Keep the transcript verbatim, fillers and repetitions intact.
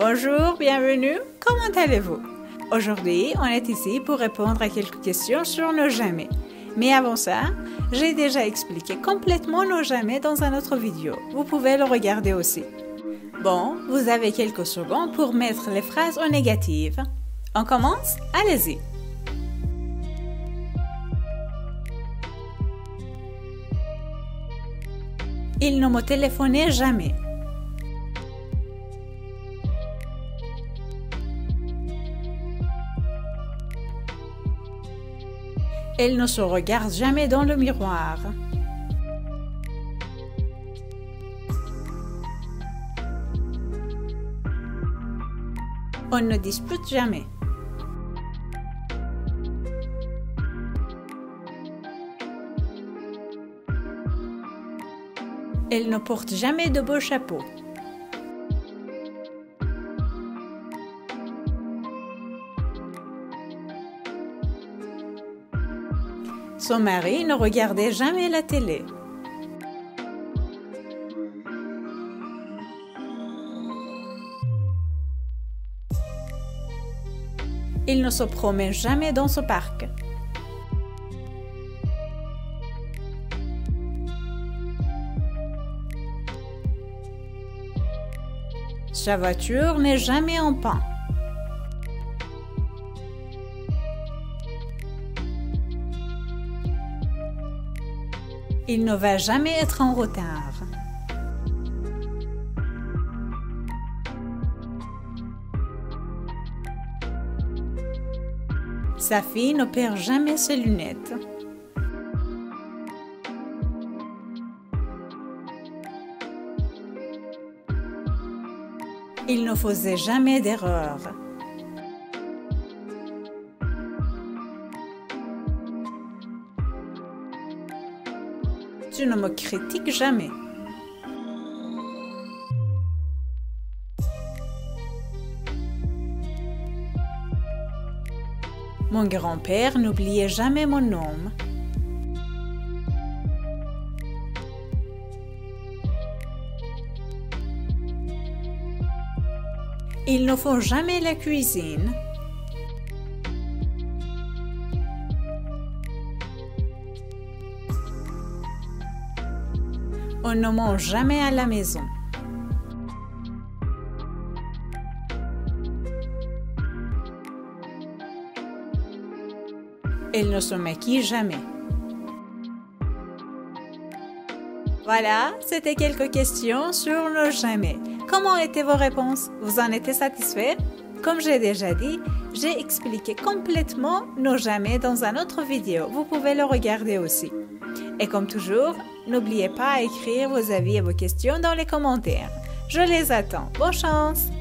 Bonjour, bienvenue, comment allez-vous? Aujourd'hui, on est ici pour répondre à quelques questions sur nos jamais. Mais avant ça, j'ai déjà expliqué complètement nos jamais dans une autre vidéo. Vous pouvez le regarder aussi. Bon, vous avez quelques secondes pour mettre les phrases au négatif. On commence? Allez-y. Il ne me téléphonait jamais. Elle ne se regarde jamais dans le miroir. On ne dispute jamais. Elle ne porte jamais de beau chapeau. Son mari ne regardait jamais la télé. Il ne se promène jamais dans ce parc. Sa voiture n'est jamais en panne. Il ne va jamais être en retard. Sa fille ne perd jamais ses lunettes. Il ne faisait jamais d'erreur. Tu ne me critiques jamais. Mon grand-père n'oubliait jamais mon nom. Ils ne font jamais la cuisine. On ne mange jamais à la maison. Elle ne se maquille jamais. Voilà, c'était quelques questions sur le jamais. Comment étaient vos réponses? Vous en étiez satisfait? Comme j'ai déjà dit, j'ai expliqué complètement nos jamais dans une autre vidéo. Vous pouvez le regarder aussi. Et comme toujours, n'oubliez pas à écrire vos avis et vos questions dans les commentaires. Je les attends. Bonne chance!